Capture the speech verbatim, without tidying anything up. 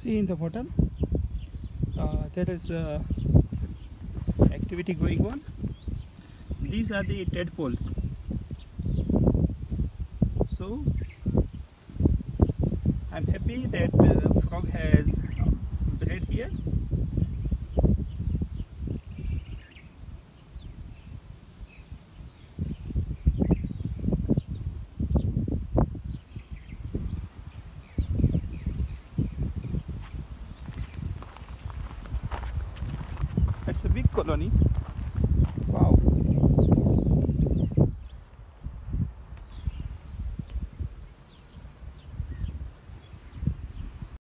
see in the bottom, uh, there is uh, activity going on. These are the tadpoles. So I'm happy that uh, frog has bred here. It's a big colony.